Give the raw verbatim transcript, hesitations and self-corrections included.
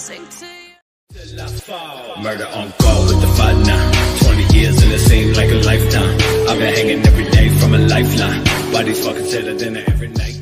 sing to you. Murder on call with the fight now. Twenty years and it seemed like a lifetime. I've been hanging every day from a lifeline. Bodies fucking sadder than every night.